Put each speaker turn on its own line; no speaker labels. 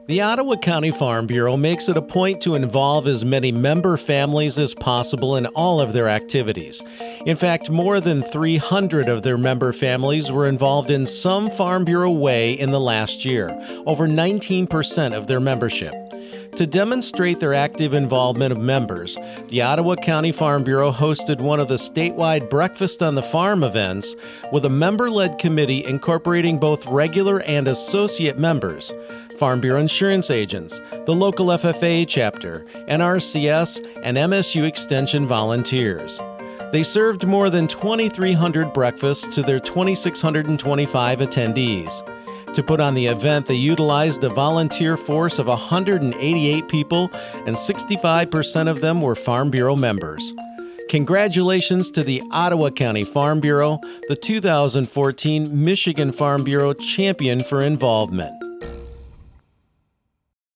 The Ottawa County Farm Bureau makes it a point to involve as many member families as possible in all of their activities. In fact, more than 300 of their member families were involved in some Farm Bureau way in the last year, over 19% of their membership. To demonstrate their active involvement of members, the Ottawa County Farm Bureau hosted one of the statewide Breakfast on the Farm events with a member-led committee incorporating both regular and associate members, Farm Bureau insurance agents, the local FFA chapter, NRCS, and MSU Extension volunteers. They served more than 2,300 breakfasts to their 2,625 attendees. To put on the event, they utilized a volunteer force of 188 people, and 65% of them were Farm Bureau members. Congratulations to the Ottawa County Farm Bureau, the 2014 Michigan Farm Bureau Champion for Involvement.